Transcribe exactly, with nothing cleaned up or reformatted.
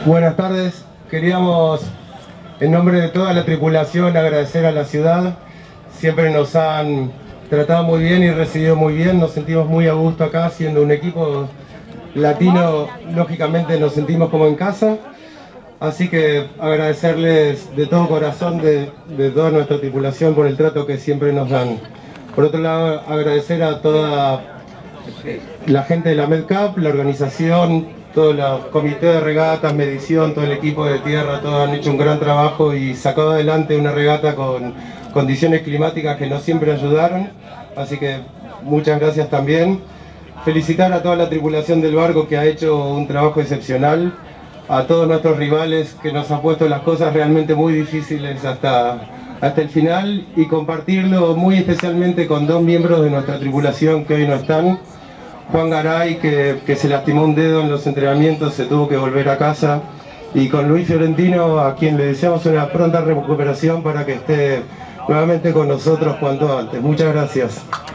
Buenas tardes, queríamos en nombre de toda la tripulación agradecer a la ciudad. Siempre nos han tratado muy bien y recibido muy bien, nos sentimos muy a gusto acá, siendo un equipo latino, lógicamente nos sentimos como en casa. Así que agradecerles de todo corazón, de, de toda nuestra tripulación, por el trato que siempre nos dan. Por otro lado, agradecer a toda la gente de la MedCap, la organización, todo el comité de regatas, medición, todo el equipo de tierra, todos han hecho un gran trabajo y sacado adelante una regata con condiciones climáticas que no siempre ayudaron. Así que muchas gracias también. Felicitar a toda la tripulación del barco que ha hecho un trabajo excepcional, a todos nuestros rivales que nos han puesto las cosas realmente muy difíciles hasta, hasta el final, y compartirlo muy especialmente con dos miembros de nuestra tripulación que hoy no están. Juan Garay, que, que se lastimó un dedo en los entrenamientos, se tuvo que volver a casa, y con Luis Fiorentino, a quien le deseamos una pronta recuperación para que esté nuevamente con nosotros cuanto antes. Muchas gracias.